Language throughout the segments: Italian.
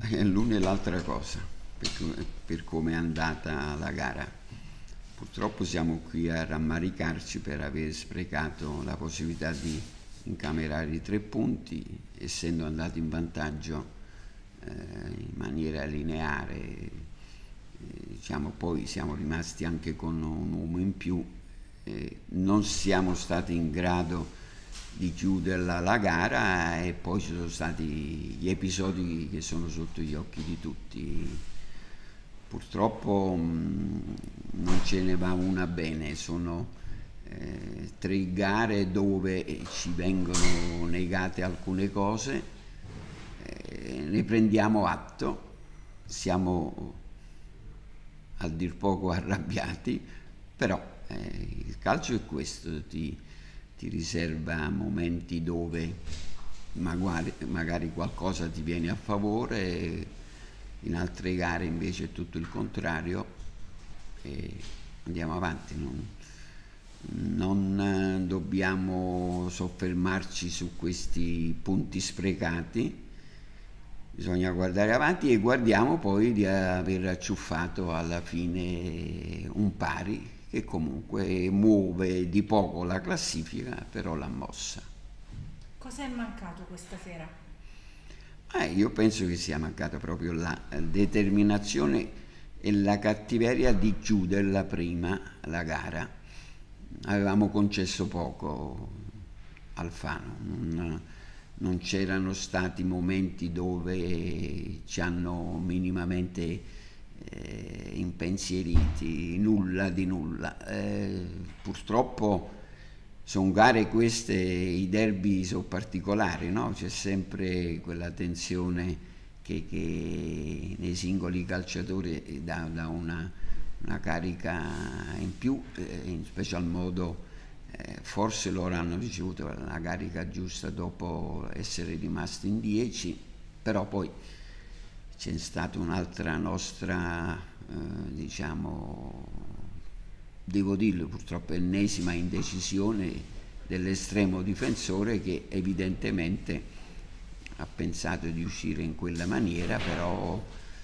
È l'una e l'altra cosa, per come è andata la gara. Purtroppo siamo qui a rammaricarci per aver sprecato la possibilità di incamerare i 3 punti, essendo andati in vantaggio in maniera lineare. Diciamo, poi siamo rimasti anche con un uomo in più, non siamo stati in grado di chiuderla la gara, e poi ci sono stati gli episodi che sono sotto gli occhi di tutti. Purtroppo non ce ne va una bene, sono 3 gare dove ci vengono negate alcune cose, ne prendiamo atto, siamo a dir poco arrabbiati, però il calcio è questo, ti riserva momenti dove magari qualcosa ti viene a favore, in altre gare invece è tutto il contrario, e andiamo avanti. Non dobbiamo soffermarci su questi punti sprecati, bisogna guardare avanti, e guardiamo poi di aver acciuffato alla fine un pari che comunque muove di poco la classifica, però l'ha mossa. Cosa è mancato questa sera? Io penso che sia mancata proprio la determinazione e la cattiveria di chiuderla prima la gara. Avevamo concesso poco al Fano, non c'erano stati momenti dove ci hanno minimamente impensieriti, nulla di nulla. Purtroppo sono gare queste, i derby sono particolari, no? C'è sempre quella tensione che nei singoli calciatori dà una carica in più, in special modo forse loro hanno ricevuto la carica giusta dopo essere rimasti in 10, però poi c'è stata un'altra nostra, diciamo, devo dirlo purtroppo, ennesima indecisione dell'estremo difensore, che evidentemente ha pensato di uscire in quella maniera, però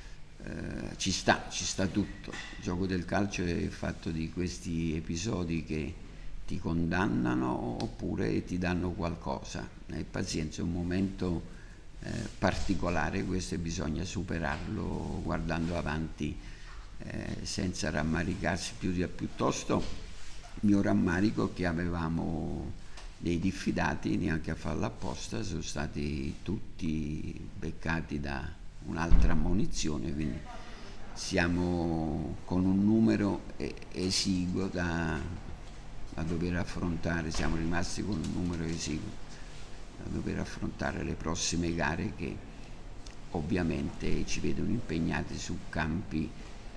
ci sta tutto. Il gioco del calcio è fatto di questi episodi che ti condannano oppure ti danno qualcosa, e pazienza, è un momento particolare questo, e bisogna superarlo guardando avanti, senza rammaricarsi piuttosto. Il mio rammarico è che avevamo dei diffidati, neanche a farlo apposta, sono stati tutti beccati da un'altra ammonizione, quindi siamo con un numero esiguo da dover affrontare, siamo rimasti con un numero esiguo da dover affrontare le prossime gare, che ovviamente ci vedono impegnati su campi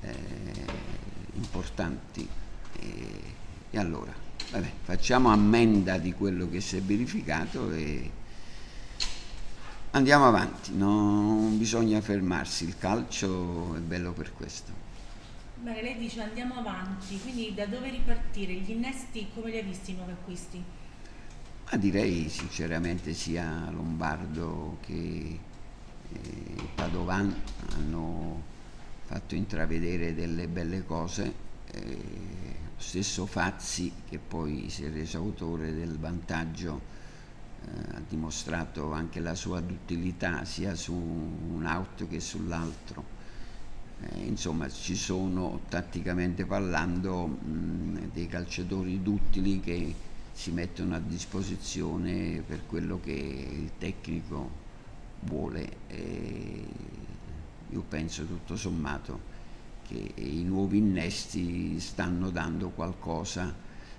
importanti, e allora vabbè, facciamo ammenda di quello che si è verificato e andiamo avanti, non bisogna fermarsi, il calcio è bello per questo. Bene, lei dice andiamo avanti, quindi da dove ripartire? Gli innesti come li ha visti i nuovi acquisti? Ma direi sinceramente sia Lombardo che Padovan hanno fatto intravedere delle belle cose, lo stesso Fazzi, che poi si è reso autore del vantaggio, ha dimostrato anche la sua duttilità sia su un out che sull'altro. Insomma, ci sono, tatticamente parlando, dei calciatori duttili che si mettono a disposizione per quello che il tecnico vuole, e io penso tutto sommato che i nuovi innesti stanno dando qualcosa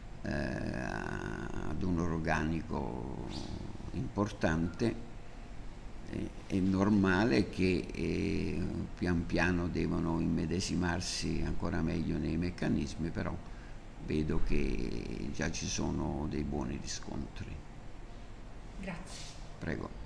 ad un organico importante. È normale che pian piano devono immedesimarsi ancora meglio nei meccanismi, però vedo che già ci sono dei buoni riscontri. Grazie. Prego.